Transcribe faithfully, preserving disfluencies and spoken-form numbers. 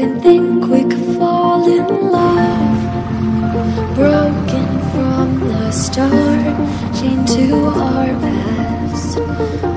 Didn't think we could fall in love. Broken from the start, chained to our past.